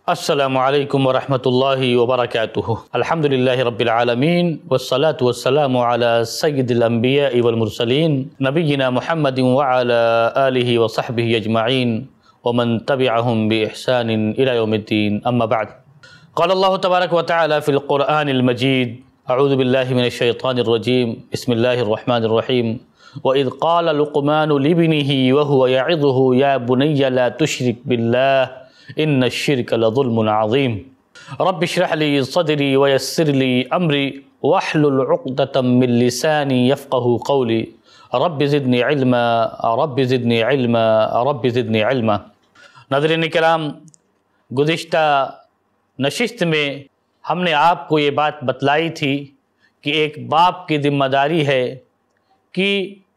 अस्सलामु अलैकुम वरहमतुल्लाहि वबरकातुहु। अल्हम्दुलिल्लाहि रब्बिल आलमीन वस्सलातु वस्सलामु अला सय्यिदिल अंबिया'i वल मुरसलीन नबिय्यिना मुहम्मदिन व अला आलिहि व सहबिहि अजमईन व मन तबिअहुम बि इहसानिन इला यौमिद्दीन। अम्मा बअद। क़ाल अल्लाहु तबारक व तआला फ़िल क़ुरआनिल मजीद अऊज़ु बिल्लाहि मिनश शैतानिर रजीम बिस्मिल्लाहिर रहमानिर रहीम व इज़ क़ाल लुक़मानु लिब्निही व हुवा यइज़ुहु या बुनय्या ला तुशरिक बिल्लाह इन्नश्शिर्क लज़ुल्मुन अज़ीम। रब्बि इश्रह ली सदरी व यस्सिर ली अमरी वहलुल उक़दतम मिन लिसानी यफ़क़हू क़ौली रब्बि ज़िदनी इल्मा रब्बि ज़िदनी इल्मा रब्बि ज़िदनी इल्मा। नाज़रीन किराम, गुज़िश्ता नशिस्त में हमने आपको ये बात बतलाई थी कि एक बाप की ज़िम्मेदारी है कि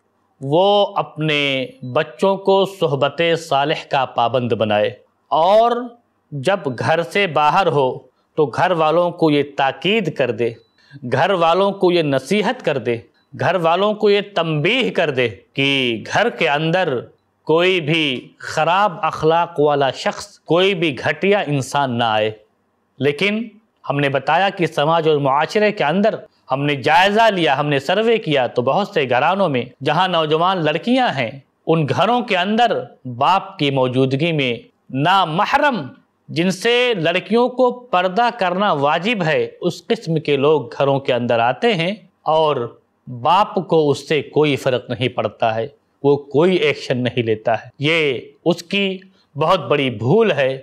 वो अपने बच्चों को सोहबत सालिह का पाबंद बनाए और जब घर से बाहर हो तो घर वालों को ये ताकीद कर दे, घर वालों को ये नसीहत कर दे, घर वालों को ये तंबीह कर दे कि घर के अंदर कोई भी ख़राब अखलाक वाला शख्स, कोई भी घटिया इंसान ना आए। लेकिन हमने बताया कि समाज और मुआशरे के अंदर हमने जायज़ा लिया, हमने सर्वे किया तो बहुत से घरानों में जहाँ नौजवान लड़कियाँ हैं, उन घरों के अंदर बाप की मौजूदगी में नामहरम जिनसे लड़कियों को पर्दा करना वाजिब है, उस किस्म के लोग घरों के अंदर आते हैं और बाप को उससे कोई फ़र्क नहीं पड़ता है, वो कोई एक्शन नहीं लेता है। ये उसकी बहुत बड़ी भूल है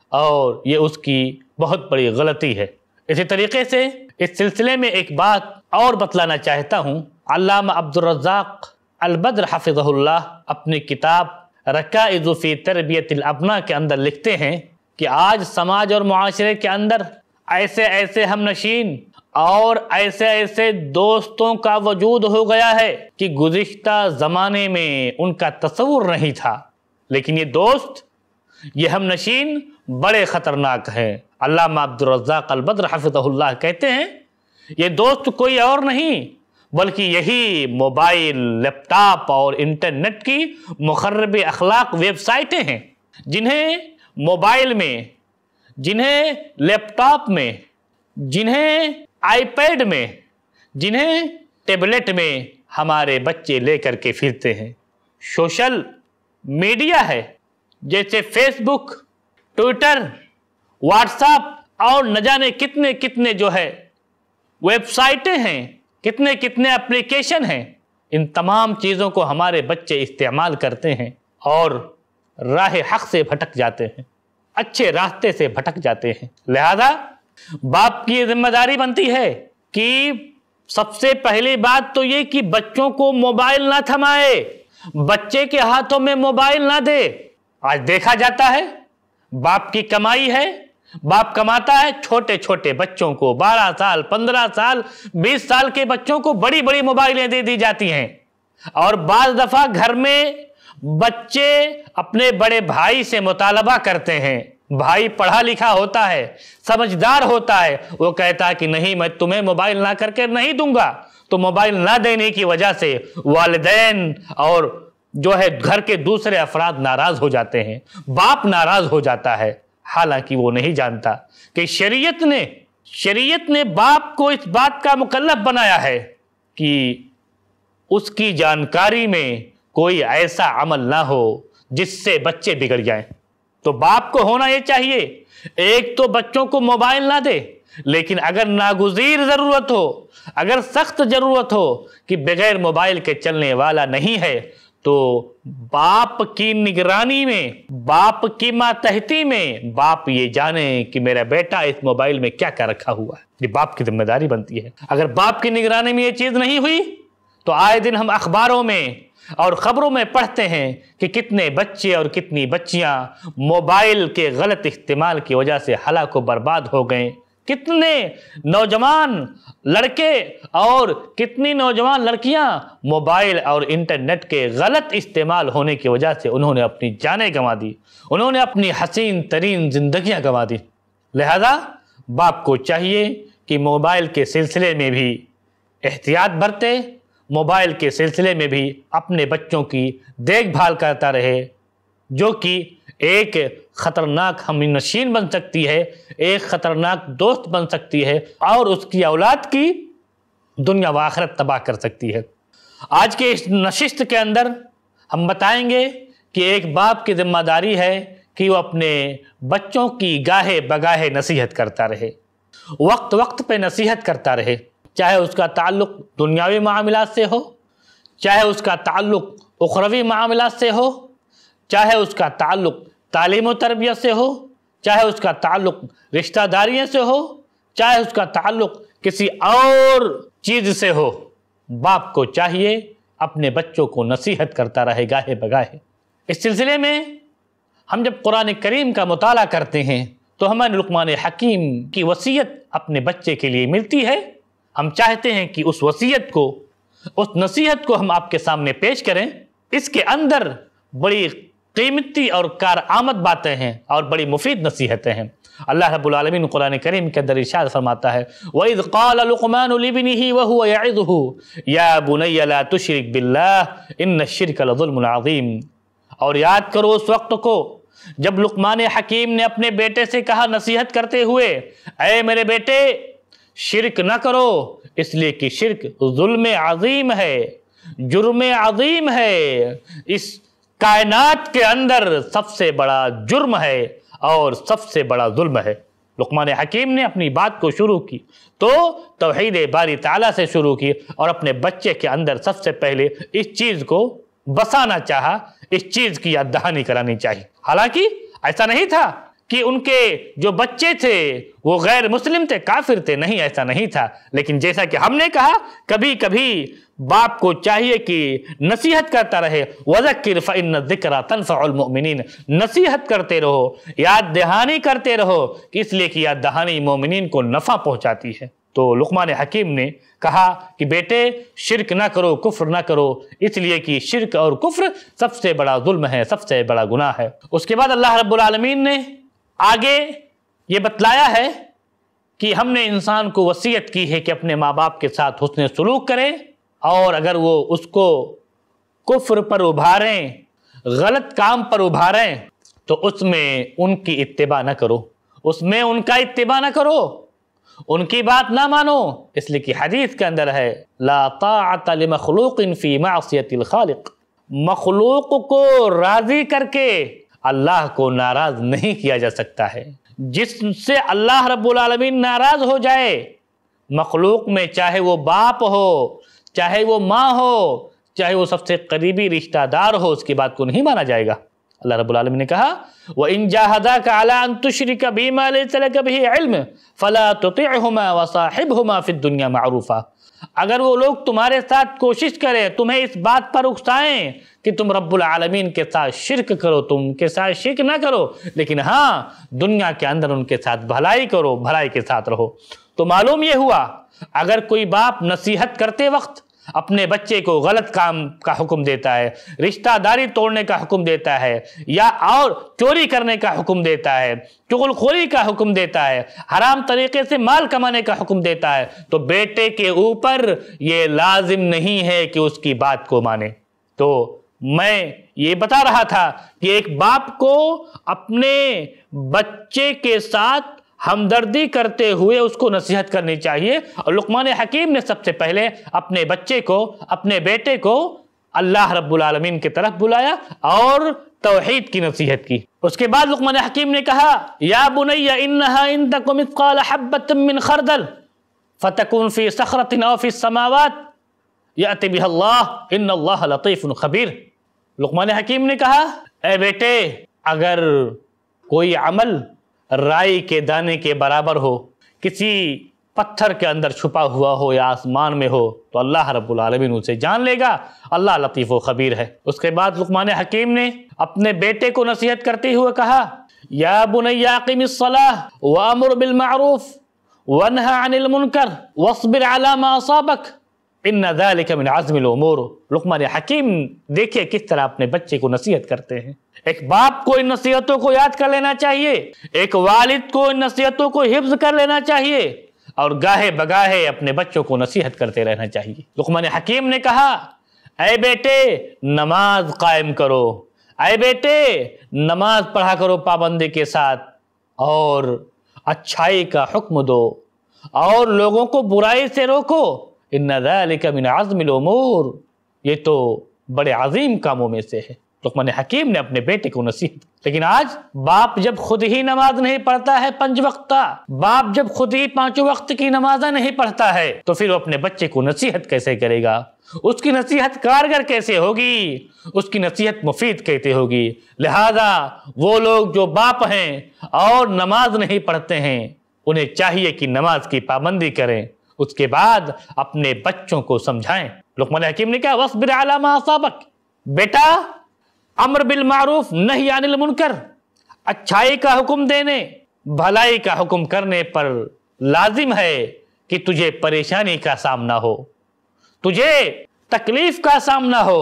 और ये उसकी बहुत बड़ी गलती है। इसी तरीके से इस सिलसिले में एक बात और बतलाना चाहता हूँ। अल्लामा अब्दुर रज़्ज़ाक़ अल बद्र हफ़िज़हुल्लाह अपनी किताब रकाइज़ फ़ी तरबियतिल अबना के अंदर लिखते हैं कि आज समाज और मुआशरे के अंदर ऐसे ऐसे हमनशीन और ऐसे ऐसे दोस्तों का वजूद हो गया है कि गुज़िश्ता ज़माने में उनका तसव्वुर नहीं था। लेकिन ये दोस्त, ये हमनशीन बड़े ख़तरनाक हैं। अल्लामा अब्दुर रज़्ज़ाक़ अल बद्र हफ़िज़हुल्लाह कहते हैं ये दोस्त कोई और नहीं बल्कि यही मोबाइल, लैपटॉप और इंटरनेट की मुखर्रब अखलाक वेबसाइटें हैं, जिन्हें मोबाइल में, जिन्हें लैपटॉप में, जिन्हें आईपैड में, जिन्हें टैबलेट में हमारे बच्चे लेकर के फिरते हैं। सोशल मीडिया है जैसे फेसबुक, ट्विटर, व्हाट्सएप और न जाने कितने कितने जो है वेबसाइटें हैं, कितने कितने एप्लीकेशन हैं। इन तमाम चीज़ों को हमारे बच्चे इस्तेमाल करते हैं और राह हक़ से भटक जाते हैं, अच्छे रास्ते से भटक जाते हैं। लिहाजा बाप की जिम्मेदारी बनती है कि सबसे पहली बात तो ये कि बच्चों को मोबाइल ना थमाए, बच्चे के हाथों में मोबाइल ना दे। आज देखा जाता है बाप की कमाई है, बाप कमाता है, छोटे छोटे बच्चों को 12 साल, 15 साल, 20 साल के बच्चों को बड़ी बड़ी मोबाइलें दे दी जाती हैं। और बाज़ दफ़ा घर में बच्चे अपने बड़े भाई से मुतालबा करते हैं। भाई पढ़ा लिखा होता है, समझदार होता है, वो कहता है कि नहीं, मैं तुम्हें मोबाइल ना करके नहीं दूंगा। तो मोबाइल ना देने की वजह से वालिदैन और जो है घर के दूसरे अफराद नाराज़ हो जाते हैं, बाप नाराज़ हो जाता है। हालांकि वो नहीं जानता कि शरीयत ने बाप को इस बात का मुकल्लफ बनाया है कि उसकी जानकारी में कोई ऐसा अमल ना हो जिससे बच्चे बिगड़ जाएं। तो बाप को होना ये चाहिए, एक तो बच्चों को मोबाइल ना दे, लेकिन अगर नागुज़ीर ज़रूरत हो, अगर सख्त ज़रूरत हो कि बगैर मोबाइल के चलने वाला नहीं है, तो बाप की निगरानी में, बाप की मातहती में बाप ये जाने कि मेरा बेटा इस मोबाइल में क्या क्या रखा हुआ है। ये बाप की जिम्मेदारी बनती है। अगर बाप की निगरानी में ये चीज़ नहीं हुई तो आए दिन हम अखबारों में और ख़बरों में पढ़ते हैं कि कितने बच्चे और कितनी बच्चियां मोबाइल के गलत इस्तेमाल की वजह से हलाक व बर्बाद हो गए। कितने नौजवान लड़के और कितनी नौजवान लड़कियां मोबाइल और इंटरनेट के गलत इस्तेमाल होने की वजह से उन्होंने अपनी जानें गंवा दी, उन्होंने अपनी हसीन तरीन ज़िंदगियां गंवा दी। लिहाजा बाप को चाहिए कि मोबाइल के सिलसिले में भी एहतियात बरते, मोबाइल के सिलसिले में भी अपने बच्चों की देखभाल करता रहे, जो कि ایک خطرناک ہمنشین بن سکتی ہے، ایک خطرناک دوست بن سکتی ہے، اور اس کی اولاد کی دنیا و آخرت تباہ کر سکتی ہے۔ آج کے اس نشست کے اندر ہم بتائیں گے کہ ایک باپ کی ذمہ داری ہے کہ وہ اپنے بچوں کی گاہے بگاہے نصیحت کرتا رہے، وقت وقت پہ نصیحت کرتا رہے، چاہے اس کا تعلق دنیاوی معاملات سے ہو، چاہے اس کا تعلق اخروی معاملات سے ہو، چاہے اس کا تعلق تعلیم و تربیت سے ہو، چاہے اس کا تعلق رشتہ داریوں سے ہو، چاہے اس کا تعلق کسی اور چیز سے ہو۔ باپ کو چاہیے اپنے بچوں کو نصیحت کرتا رہے گاہے بگاہے۔ اس سلسلے میں ہم جب قرآن کریم کا مطالعہ کرتے ہیں تو ہمیں لقمان حکیم کی وصیت اپنے بچے کے لیے ملتی ہے۔ ہم چاہتے ہیں کہ اس وصیت کو، اس نصیحت کو ہم آپ کے سامنے پیش کریں۔ اس کے اندر بڑی قیمتی اور کارآمد باتیں ہیں اور بڑی مفید نصیحتیں ہیں۔ اللہ رب العالمین قرآن کریم کے اندر ارشاد فرماتا ہے وَإِذْ قَالَ لُقْمَانُ لِابْنِهِ وَهُوَ يَعِظُهُ يَا بُنَيَّ لَا تُشْرِكْ بِاللَّهِ إِنَّ الشِّرْكَ لَظُلْمٌ عَظِيمٌ۔ اور یاد کرو اس وقت کو جب لقمان حکیم نے اپنے بیٹے سے کہا نصیحت کرتے ہوئے، اے میرے بیٹے شرک نہ کرو، اس لیے کہ شرک ظلم عظیم ہے، جرم عظیم ہے، اس کائنات کے اندر سب سے بڑا جرم ہے اور سب سے بڑا ظلم ہے۔ لقمان حکیم نے اپنی بات کو شروع کی تو توحید باری تعالیٰ سے شروع کی اور اپنے بچے کے اندر سب سے پہلے اس چیز کو بسانا چاہا، اس چیز کی یاد دہانی کرانی چاہیے۔ حالانکہ ایسا نہیں تھا کہ ان کے جو بچے تھے وہ غیر مسلم تھے، کافر تھے، نہیں، ایسا نہیں تھا، لیکن جیسا کہ ہم نے کہا کبھی کبھی باپ کو چاہیے کہ نصیحت کرتا رہے، وَذَكِّرْ فَإِنَّ الذِّكْرَىٰ تَنفَعُ الْمُؤْمِنِينَ، نصیحت کرتے رہو، یاد دہانی کرتے رہو، کہ اس لیے کہ یاد دہانی مومنین کو نفع پہنچاتی ہے۔ تو لقمان حکیم نے کہا کہ بیٹے شرک نہ کرو، کفر نہ کرو، اس لیے کہ شرک اور کفر سب سے بڑا ظلم ہے، سب سے بڑا گناہ ہے۔ اس کے بعد اللہ رب العالمین نے آگے یہ بتلایا ہے کہ ہم نے انسان کو وصیت کی ہے کہ اپنے ماں باپ کے ساتھ حسن سلوک کرے، اور اگر وہ اس کو کفر پر ابھاریں، غلط کام پر ابھاریں تو اس میں ان کی اتباع نہ کرو، اس میں ان کا اتباع نہ کرو، ان کی بات نہ مانو، اس لیے کہ حدیث کے اندر ہے لا طاعت لمخلوق فی معصیت الخالق، مخلوق کو راضی کر کے اللہ کو ناراض نہیں کیا جا سکتا ہے۔ جس سے اللہ رب العالمین ناراض ہو جائے مخلوق میں، چاہے وہ باپ ہو، چاہے وہ ماں ہو، چاہے وہ سب سے قریبی رشتہ دار ہو، اس کی بات کو نہیں مانا جائے گا۔ اللہ رب العالمین نے کہا وَإِن جَاهَدَاكَ عَلَىٰ أَن تُشْرِكَ بِي مَا لَيْسَ لَكَ بِهِ عِلْمٌ فَلَا تُطِعْهُمَا وَصَاحِبْهُمَا فِي الدُّنْيَا مَعْرُوفًا۔ اگر وہ لوگ تمہارے ساتھ کوشش کریں، تمہیں اس بات پر اکسائیں کہ تم رب العالمین کے ساتھ شرک کرو، تم کے ساتھ شرک نہ کرو، لیکن ہاں دنیا کے اندر ان کے ساتھ بھلائی کرو، بھلائی کے ساتھ رہو۔ تو معلوم یہ ہوا اگر کوئی باپ نصیحت کرتے وقت اپنے بچے کو غلط کام کا حکم دیتا ہے، رشتہ داری توڑنے کا حکم دیتا ہے، یا اور چوری کرنے کا حکم دیتا ہے، چغل خوری کا حکم دیتا ہے، حرام طریقے سے مال کمانے کا حکم دیتا ہے، تو بیٹے کے اوپر یہ لازم نہیں ہے کہ اس کی بات کو مانے۔ تو میں یہ بتا رہا تھا کہ ایک باپ کو اپنے بچے کے ساتھ ہمدردی کرتے ہوئے اس کو نصیحت کرنی چاہیے، اور لقمان حکیم نے سب سے پہلے اپنے بچے کو، اپنے بیٹے کو اللہ رب العالمین کی طرف بلایا اور توحید کی نصیحت کی۔ اس کے بعد لقمان حکیم نے کہا یا بنی انہا ان تک مثقال حبۃ من خردل فتکن فی صخرۃ او فی السماوات یأتی بها اللہ ان اللہ لطیف خبیر۔ لقمان حکیم نے کہا اے بیٹے اگر کوئی عمل رائی کے دانے کے برابر ہو، کسی پتھر کے اندر چھپا ہوا ہو یا آسمان میں ہو، تو اللہ رب العالمین اسے جان لے گا، اللہ لطیف و خبیر ہے۔ اس کے بعد لقمان حکیم نے اپنے بیٹے کو نصیحت کرتے ہوئے کہا یا بنی اقم الصلاۃ وامر بالمعروف وانہی عن المنکر واصبر علی ما اصابک ان ذلک من عزم الامور۔ لقمان حکیم دیکھیے کس طرح اپنے بچے کو نصیحت کرتے ہیں۔ ایک باپ کو ان نصیحتوں کو یاد کر لینا چاہیے، ایک والد کو ان نصیحتوں کو حفظ کر لینا چاہیے، اور گاہے بگاہے اپنے بچوں کو نصیحت کرتے رہنا چاہیے۔ لقمان حکیم نے کہا اے بیٹے نماز قائم کرو، اے بیٹے نماز پڑھا کرو پابندی کے ساتھ اور اچھائی کا حکم دو اور لوگوں کو برائی سے روکو، ان ذالک من عزم الامور، یہ تو بڑے عظیم کاموں میں سے ہے۔ لقمان حکیم نے اپنے بیٹے کو نصیحت، لیکن آج باپ جب خود ہی نماز نہیں پڑھتا ہے 5 وقتہ، باپ جب خود ہی 5 وقت کی نمازیں نہیں پڑھتا ہے تو پھر وہ اپنے بچے کو نصیحت کیسے کرے گا؟ اس کی نصیحت کارگر کیسے ہوگی؟ اس کی نصیحت مفید کیسے ہوگی؟ لہذا وہ لوگ جو باپ ہیں اور نماز نہیں پڑھتے ہیں انہیں چاہیے کہ نماز کی پابندی کریں، اس کے بعد اپنے بچوں کو سمجھائیں۔ لقمان حکیم نے کہا وَاصْبِرْ عَلَىٰ مَا أَصَابَكَ، بیٹا امر بالمعروف نہی عن المنکر، اچھائی کا حکم دینے بھلائی کا حکم کرنے پر لازم ہے کہ تجھے پریشانی کا سامنا ہو، تجھے تکلیف کا سامنا ہو،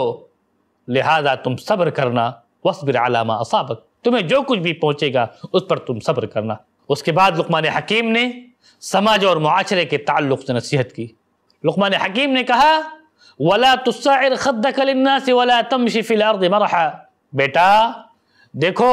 لہذا تم صبر کرنا۔ وَاصْبِرْ عَلَىٰ مَا أَصَابَكَ، تمہیں جو کچھ بھی پہنچے گا اس پر تم صبر کرنا۔ اس کے بعد لقمان حکیم نے سماج اور معاشرے کے تعلق سے نصیحت کی۔ لقمان حکیم نے کہا وَلَا تُسَّعِرْ خَدَّكَ لِلنَّاسِ وَلَا تَمْشِ فِي الْأَرْضِ مَرَحًا، بیٹا دیکھو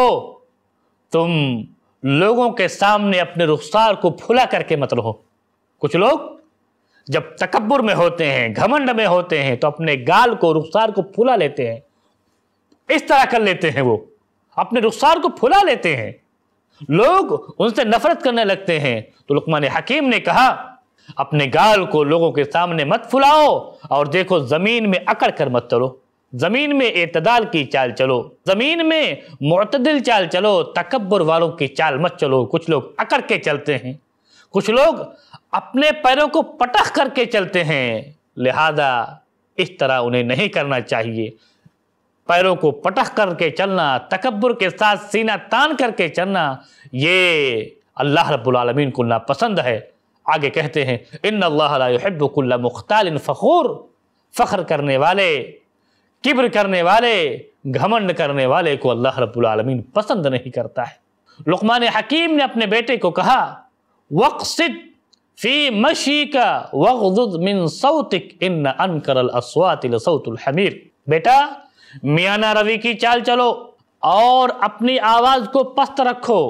تم لوگوں کے سامنے اپنے رخسار کو پھلا کر کے مت رہو۔ کچھ لوگ جب تکبر میں ہوتے ہیں، گھمنڈ میں ہوتے ہیں تو اپنے گال کو رخسار کو پھلا لیتے ہیں، اس طرح کر لیتے ہیں، وہ اپنے رخسار کو پھلا لیتے ہیں، لوگ ان سے نفرت کرنے لگتے ہیں۔ تو لقمان حکیم نے کہا اپنے گال کو لوگوں کے سامنے مت پھلاؤ اور دیکھو زمین میں اکڑ کر مت چلو، زمین میں اعتدال کی چال چلو، زمین میں معتدل چال چلو، تکبر والوں کی چال مت چلو۔ کچھ لوگ اکڑ کے چلتے ہیں، کچھ لوگ اپنے پیروں کو پٹخ کر کے چلتے ہیں، لہذا اس طرح انہیں نہیں کرنا چاہیے۔ پیروں کو پٹخ کر کے چلنا، تکبر کے ساتھ سینہ تان کر کے چلنا، یہ اللہ رب العالمین کو ناپسند ہے۔ آگے کہتے ہیں ان اللہ لا يحب كل مختال فخور، فخر کرنے والے، کبر کرنے والے، گھمنڈ کرنے والے کو اللہ رب العالمین پسند نہیں کرتا ہے۔ لقمان حکیم نے اپنے بیٹے کو کہا وَاقْصِدْ فِي مَشِيكَ وَاغْضُضْ مِن صَوْتِكَ إِنَّ أَنْكَرَ الْأَصْوَاتِ لَصَوْتُ الْحَمِيرِ، بیٹا میانہ روی کی چال چلو اور اپنی آواز کو پست رکھو،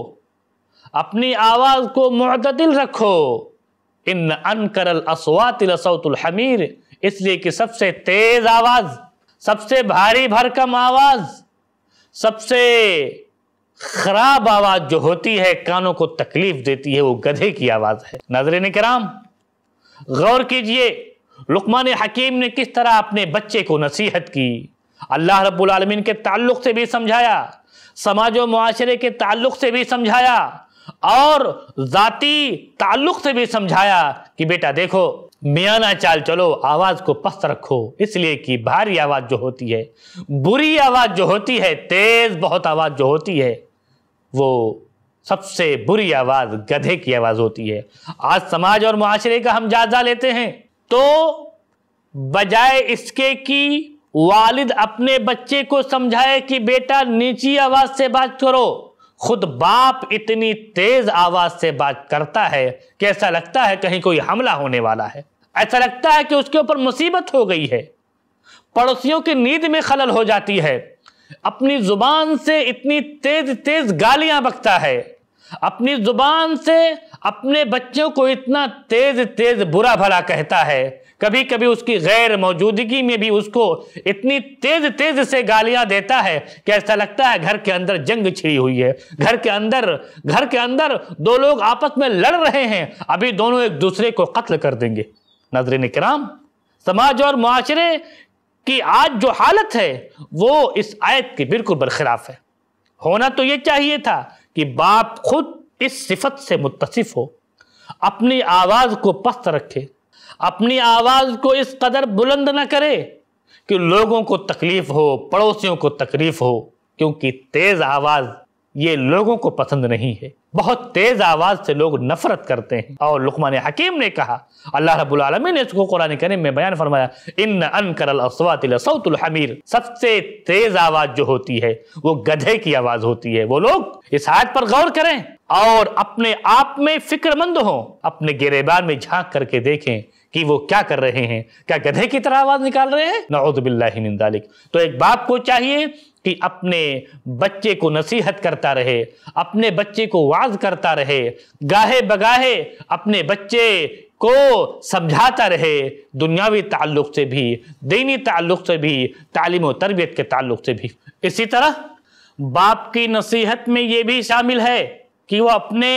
اپنی آواز کو معتدل رکھو۔ ان انکر الاصوات لصوت الحمیر، اس لیے کہ سب سے تیز آواز، سب سے بھاری بھرکم آواز، سب سے خراب آواز جو ہوتی ہے، کانوں کو تکلیف دیتی ہے، وہ گدھے کی آواز ہے۔ ناظرین کرام غور کیجئے لقمان حکیم نے کس طرح اپنے بچے کو نصیحت کی، اللہ رب العالمین کے تعلق سے بھی سمجھایا، سماج و معاشرے کے تعلق سے بھی سمجھایا اور ذاتی تعلق سے بھی سمجھایا کہ بیٹا دیکھو میانہ چال چلو، آواز کو پست رکھو، اس لیے کہ بھاری آواز جو ہوتی ہے، بری آواز جو ہوتی ہے، تیز بہت آواز جو ہوتی ہے، وہ سب سے بری آواز گدھے کی آواز ہوتی ہے۔ آج سماج اور معاشرے کا ہم جائزہ لیتے ہیں تو بجائے اس کے کہ والد اپنے بچے کو سمجھائے کہ بیٹا نیچی آواز سے بات کرو، خود باپ اتنی تیز آواز سے بات کرتا ہے کہ ایسا لگتا ہے کہیں کوئی حملہ ہونے والا ہے، ایسا لگتا ہے کہ اس کے اوپر مصیبت ہو گئی ہے، پڑوسیوں کی نیند میں خلل ہو جاتی ہے، اپنی زبان سے اتنی تیز تیز گالیاں بکتا ہے، اپنی زبان سے اپنے بچوں کو اتنا تیز تیز برا بھلا کہتا ہے، کبھی کبھی اس کی غیر موجودگی میں بھی اس کو اتنی تیز تیز سے گالیاں دیتا ہے کہ ایسا لگتا ہے گھر کے اندر جنگ چھڑی ہوئی ہے، گھر کے اندر دو لوگ آپس میں لڑ رہے ہیں، ابھی دونوں ایک دوسرے کو قتل کر دیں گے۔ ناظرین کرام سماج اور معاشرے کی آج جو حالت ہے وہ اس آیت کے بالکل برخلاف ہے۔ ہونا تو یہ چاہیے تھا کہ باپ خود اس صفت سے متصف ہو، اپنی آواز کو پست رکھے، اپنی آواز کو اس قدر بلند نہ کرے کہ لوگوں کو تکلیف ہو، پڑوسیوں کو تکلیف ہو، کیونکہ تیز آواز یہ لوگوں کو پسند نہیں ہے، بہت تیز آواز سے لوگ نفرت کرتے ہیں۔ اور لقمان حکیم نے کہا، اللہ رب العالمین نے اس کو قرآن کریم میں بیان فرمایا، ان انکر الاصوات لصوت الحمیر، سب سے تیز آواز جو ہوتی ہے وہ گدھے کی آواز ہوتی ہے۔ وہ لوگ اس آیت پر غور کریں اور اپنے آپ میں فکر مند ہوں، اپنے گریبان میں جھانک کر کے دیکھیں کہ وہ کیا کر رہے ہیں، کیا گدھے کی طرح آواز نکال رہے ہیں؟ نعوذ باللہ من ذالک۔ تو ایک باپ کو چاہیے کہ اپنے بچے کو نصیحت کرتا رہے، اپنے بچے کو وعظ کرتا رہے، گاہے بگاہے اپنے بچے کو سمجھاتا رہے، دنیاوی تعلق سے بھی، دینی تعلق سے بھی، تعلیم و تربیت کے تعلق سے بھی۔ اسی طرح باپ کی نصیحت میں یہ بھی شامل ہے کہ وہ اپنے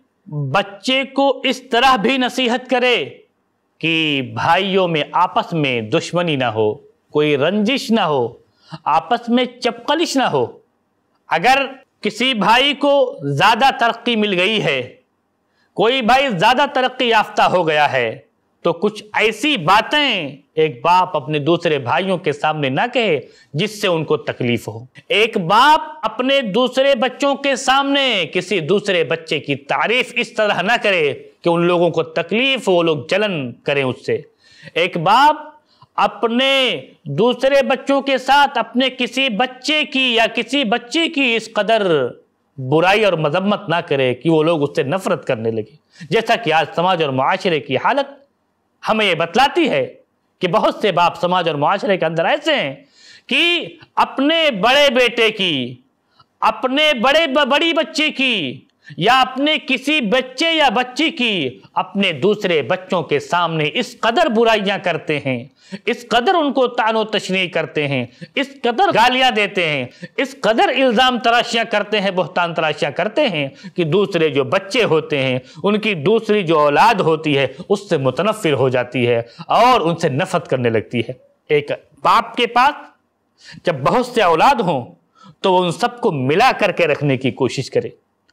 بچے کو اس طرح بھی نصیحت کرے کہ بھائیوں میں آپس میں دشمنی نہ ہو، کوئی رنجش نہ ہو، آپس میں چپقلش نہ ہو۔ اگر کسی بھائی کو زیادہ ترقی مل گئی ہے، کوئی بھائی زیادہ ترقی یافتہ ہو گیا ہے، تو کچھ ایسی باتیں ایک باپ اپنے دوسرے بھائیوں کے سامنے نہ کہے جس سے ان کو تکلیف ہو۔ ایک باپ اپنے دوسرے بچوں کے سامنے کسی دوسرے بچے کی تعریف اس طرح نہ کرے کہ ان لوگوں کو تکلیف ہو، وہ لوگ جلن کریں اس سے۔ ایک باپ اپنے دوسرے بچوں کے ساتھ اپنے کسی بچے کی یا کسی بچی کی اس قدر برائی اور مذمت نہ کرے کہ وہ لوگ اس سے نفرت کرنے لگے، جیسا کہ آج سماج اور معاشرے کی حالت ہمیں یہ بتلاتی ہے کہ بہت سے باپ سماج اور معاشرے کے اندر ایسے ہیں کہ اپنے بڑے بیٹے کی، اپنے بڑی بچی کی، یا اپنے کسی بچے یا بچی کی اپنے دوسرے بچوں کے سامنے اس قدر برائیاں کرتے ہیں، اس قدر ان کو طعن و تشنیع کرتے ہیں، اس قدر گالیاں دیتے ہیں، اس قدر الزام تراشیاں کرتے ہیں، بہتان تراشیاں کرتے ہیں کہ دوسرے جو بچے ہوتے ہیں، ان کی دوسری جو اولاد ہوتی ہے اس سے متنفر ہو جاتی ہے اور ان سے نفرت کرنے لگتی ہے۔ ایک باپ کے پاس جب بہت سے اولاد ہوں تو وہ ان سب کو ملا کر کے رکھنے کی کوشش کرے،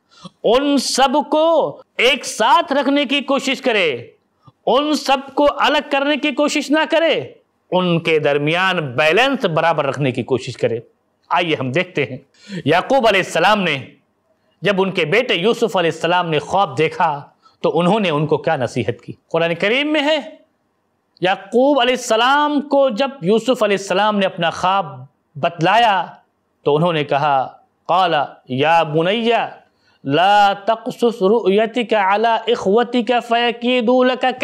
ان سب کو ایک ساتھ رکھنے کی کوشش کرے، ان سب کو الگ کرنے کی کوشش نہ کرے، ان کے درمیان بیلنس برابر رکھنے کی کوشش کرے۔ آئیے ہم دیکھتے ہیں یعقوب علیہ السلام نے جب ان کے بیٹے یوسف علیہ السلام نے خواب دیکھا تو انہوں نے ان کو کیا نصیحت کی۔ قرآن کریم میں ہے یعقوب علیہ السلام کو جب یوسف علیہ السلام نے اپنا خواب بتلایا تو انہوں نے کہا قال یا بنی لا تقصص رؤيتك على اخوتك فيكيدوا لك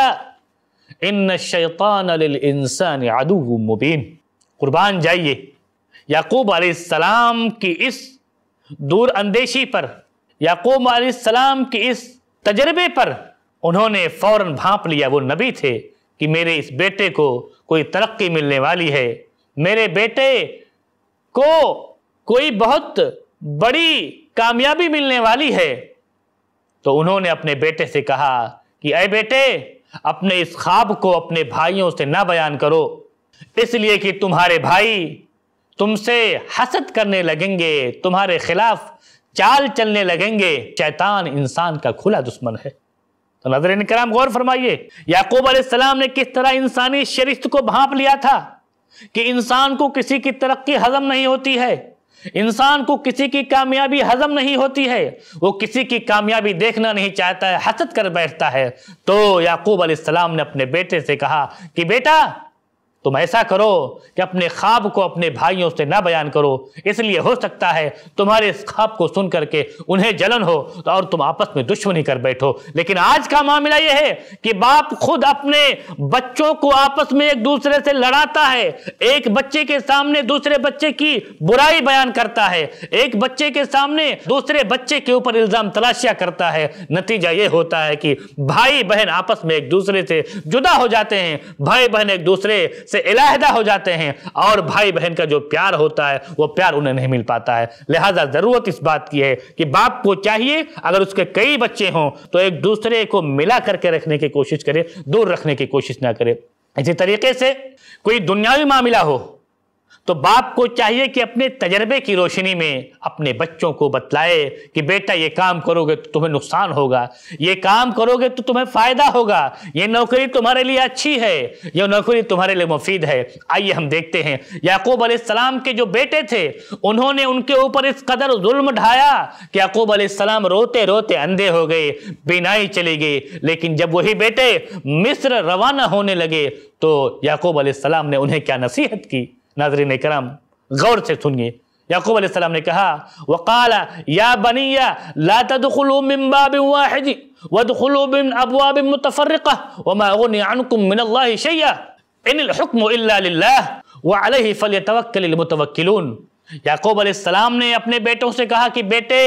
كيدا ان الشيطان للانسان عدو مبين۔ قربان جائیے یعقوب علیہ السلام کی اس دور اندیشی پر، یعقوب علیہ السلام کی اس تجربے پر انہوں نے فوراً بھانپ لیا، وہ نبی تھے، کہ میرے اس بیٹے کو کوئی ترقی ملنے والی ہے، میرے بیٹے کو کوئی بہت بڑی کامیابی ملنے والی ہے۔ تو انہوں نے اپنے بیٹے سے کہا کہ اے بیٹے اپنے اس خواب کو اپنے بھائیوں سے نہ بیان کرو، اس لیے کہ تمہارے بھائی تم سے حسد کرنے لگیں گے، تمہارے خلاف چال چلنے لگیں گے۔ شیطان انسان کا کھلا دشمن ہے۔ تو ناظرین کرام غور فرمائیے یعقوب علیہ السلام نے کس طرح انسانی شرست کو بھانپ لیا تھا کہ انسان کو کسی کی ترقی ہضم نہیں ہوتی ہے، انسان کو کسی کی کامیابی ہضم نہیں ہوتی ہے، وہ کسی کی کامیابی دیکھنا نہیں چاہتا ہے، حسد کر بیٹھتا ہے۔ تو یعقوب علیہ السلام نے اپنے بیٹے سے کہا کہ بیٹا تم ایسا کرو کہ اپنے خواب کو اپنے بھائیوں سے نہ بیان کرو، اس لیے ہو سکتا ہے تمہارے اس خواب کو سن کر کے انہیں جلن ہو اور تم آپس میں دشمنی کر بیٹھو۔ لیکن آج کا معاملہ یہ ہے کہ باپ خود اپنے بچوں کو آپس میں ایک دوسرے سے لڑاتا ہے، ایک بچے کے سامنے دوسرے بچے کی برائی بیان کرتا ہے، ایک بچے کے سامنے دوسرے بچے کے اوپر الزام تراشیاں کرتا ہے۔ نتیجہ یہ ہوتا ہے کہ بھائی بہن آپس میں ایک دوسرے سے جدا ہو جاتے ہیں، بھائی بہن ایک دوسرے سے علیحدہ ہو جاتے ہیں، اور بھائی بہن کا جو پیار ہوتا ہے وہ پیار انہیں نہیں مل پاتا ہے۔ لہٰذا ضرورت اس بات کی ہے کہ باپ کو چاہیے اگر اس کے کئی بچے ہوں تو ایک دوسرے کو ملا کر کے رکھنے کی کوشش کرے، دور رکھنے کی کوشش نہ کرے۔ اسی طریقے سے کوئی دنیاوی معاملہ ہو تو باپ کو چاہیے کہ اپنے تجربے کی روشنی میں اپنے بچوں کو بتلائے کہ بیٹا یہ کام کرو گے تو تمہیں نقصان ہوگا، یہ کام کرو گے تو تمہیں فائدہ ہوگا، یہ نوکری تمہارے لیے اچھی ہے، یہ نوکری تمہارے لیے مفید ہے۔ آئیے ہم دیکھتے ہیں یعقوب علیہ السلام کے جو بیٹے تھے انہوں نے ان کے اوپر اس قدر ظلم ڈھایا کہ یعقوب علیہ السلام روتے روتے اندھے ہو گئے، بینائی چلی گئی۔ لیکن جب وہی بیٹے مصر روانہ ہونے لگے تو یعقوب علیہ السلام نے انہیں کیا نصیحت کی؟ ناظرین کرام غور سے سنیے یعقوب علیہ السلام نے کہا وقال یا بنی لا تدخلوا من باب واحد وادخلوا من ابواب متفرقہ وما اغنی عنکم من اللہ شیئا ان الحکم الا للہ وعلیہ فلیتوکل المتوکلون۔ یعقوب علیہ السلام نے اپنے بیٹوں سے کہا کہ بیٹے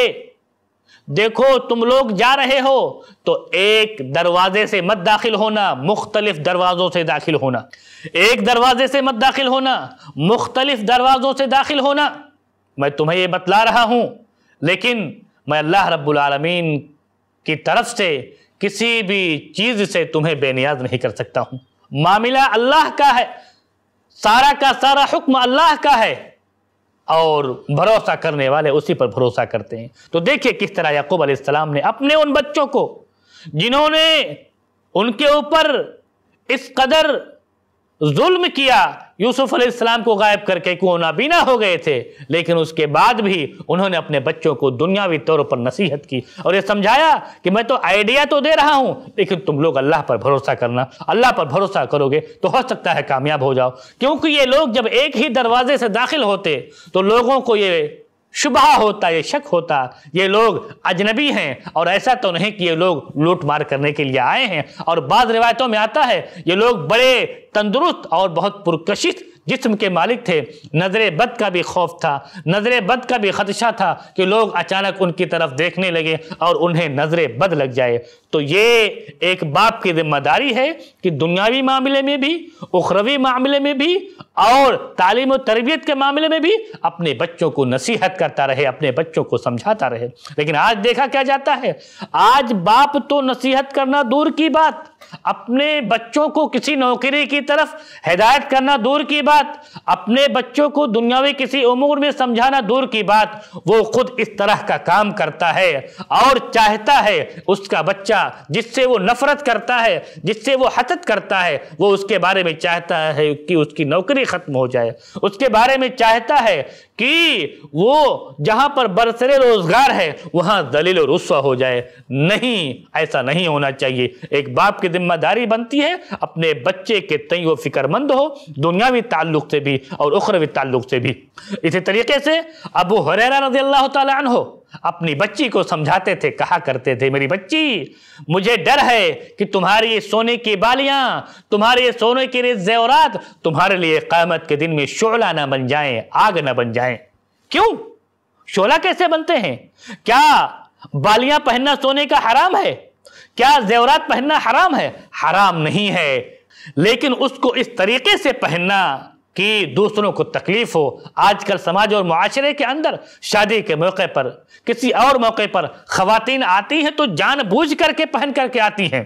دیکھو تم لوگ جا رہے ہو تو ایک دروازے سے مت داخل ہونا، مختلف دروازوں سے داخل ہونا، ایک دروازے سے مت داخل ہونا، مختلف دروازوں سے داخل ہونا۔ میں تمہیں یہ بتلا رہا ہوں لیکن میں اللہ رب العالمین کی طرف سے کسی بھی چیز سے تمہیں بے نیاز نہیں کر سکتا ہوں۔ معاملہ اللہ کا ہے، سارا کا سارا حکم اللہ کا ہے اور بھروسہ کرنے والے اسی پر بھروسہ کرتے ہیں۔ تو دیکھیں کس طرح یعقوب علیہ السلام نے اپنے ان بچوں کو جنہوں نے ان کے اوپر اس قدر ظلم کیا، یوسف علیہ السلام کو غائب کر کے وہ نابینا ہو گئے تھے، لیکن اس کے بعد بھی انہوں نے اپنے بچوں کو دنیاوی طور پر نصیحت کی اور یہ سمجھایا کہ میں تو آئیڈیا تو دے رہا ہوں لیکن تم لوگ اللہ پر بھروسہ کرنا، اللہ پر بھروسہ کرو گے تو ہو سکتا ہے کامیاب ہو جاؤ۔ کیونکہ یہ لوگ جب ایک ہی دروازے سے داخل ہوتے تو لوگوں کو یہ شبہ ہوتا، یہ شک ہوتا یہ لوگ اجنبی ہیں، اور ایسا تو نہیں کہ یہ لوگ لوٹ مار کرنے کے لیے آئے ہیں۔ اور بعض روایتوں میں آتا ہے یہ لوگ بڑے تندرست اور بہت پرکشش جسم کے مالک تھے، نظر بد کا بھی خوف تھا، نظر بد کا بھی خدشہ تھا کہ لوگ اچانک ان کی طرف دیکھنے لگے اور انہیں نظر بد لگ جائے۔ تو یہ ایک باپ کی ذمہ داری ہے کہ دنیاوی معاملے میں بھی، اخروی معاملے میں بھی اور تعلیم و تربیت کے معاملے میں بھی اپنے بچوں کو نصیحت کرتا رہے، اپنے بچوں کو سمجھاتا رہے۔ لیکن آج دیکھا کیا جاتا ہے، آج باپ تو نصیحت کرنا دور کی بات، اپنے بچوں کو کسی نوکری کی طرف ہدایت کرنا دور کی بات، اپنے بچوں کو دنیاوی کسی امور میں سمجھانا دور کی بات، وہ خود اس طرح کا کام کرتا ہے اور چاہتا ہے اس کا بچہ جس سے وہ نفرت کرتا ہے، جس سے وہ حسد کرتا ہے، وہ اس کے بارے میں چاہتا ہے کہ اس کی نوکری ختم ہو جائے، اس کے بارے میں چاہتا ہے کہ وہ جہاں پر برسر روزگار ہے وہاں ذلیل و رسوا ہو جائے۔ نہیں، ایسا نہیں ہونا چاہیے۔ ایک باپ کی ذمہ داری بنتی ہے اپنے بچے کے تئیں وہ فکر مند ہو، دنیاوی تعلق سے بھی اور اخروی تعلق سے بھی۔ اسی طریقے سے ابو ہریرہ رضی اللہ تعالی عنہ اپنی بچی کو سمجھاتے تھے، کہا کرتے تھے میری بچی مجھے ڈر ہے کہ تمہاری یہ سونے کی بالیاں، تمہارے یہ سونے کے زیورات تمہارے لیے قیامت کے دن میں شعلہ نہ بن جائیں، آگ نہ بن جائیں۔ کیوں؟ شعلہ کیسے بنتے ہیں؟ کیا بالیاں پہننا سونے کا حرام ہے؟ کیا زیورات پہننا حرام ہے؟ حرام نہیں ہے، لیکن اس کو اس طریقے سے پہننا کہ دوسروں کو تکلیف ہو۔ آج کل سماج اور معاشرے کے اندر شادی کے موقع پر، کسی اور موقع پر خواتین آتی ہیں تو جان بوجھ کر کے پہن کر کے آتی ہیں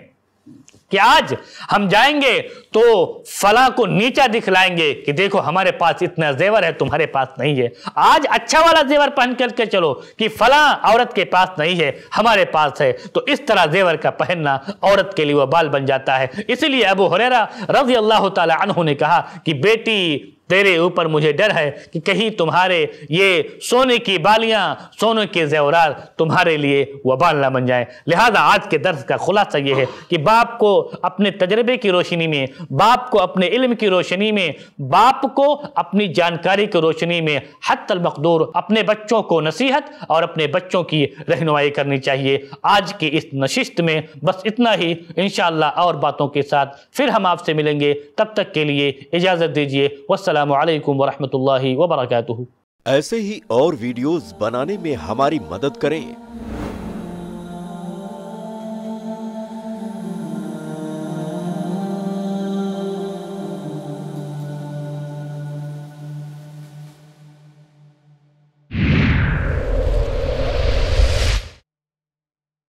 کہ آج ہم جائیں گے تو فلاں کو نیچا دکھلائیں گے کہ دیکھو ہمارے پاس اتنا زیور ہے، تمہارے پاس نہیں ہے۔ آج اچھا والا زیور پہن کر کے چلو کہ فلاں عورت کے پاس نہیں ہے، ہمارے پاس ہے۔ تو اس طرح زیور کا پہننا عورت کے لیے وبال بن جاتا ہے۔ اسی لیے ابو ہریرہ رضی اللہ تعالی عنہ نے کہا کہ بیٹی تیرے اوپر مجھے ڈر ہے کہ کہیں تمہارے یہ سونے کی بالیاں، سونے کے زیورات تمہارے لیے وبال نہ بن جائیں۔ لہذا آج کے درس کا خلاصہ یہ ہے کہ باپ کو اپنے تجربے کی روشنی میں، باپ کو اپنے علم کی روشنی میں، باپ کو اپنی جانکاری کی روشنی میں حتی المقدور اپنے بچوں کو نصیحت اور اپنے بچوں کی رہنمائی کرنی چاہیے۔ آج کی اس نشست میں بس اتنا ہی، انشاءاللہ اور باتوں کے ساتھ پھر ہم آپ سے ملیں گے۔ تب تک کے لیے اجازت دیجیے۔ السلام علیکم ورحمۃ اللہ وبرکاتہ۔ ایسے ہی اور ویڈیوز بنانے میں ہماری مدد کریں۔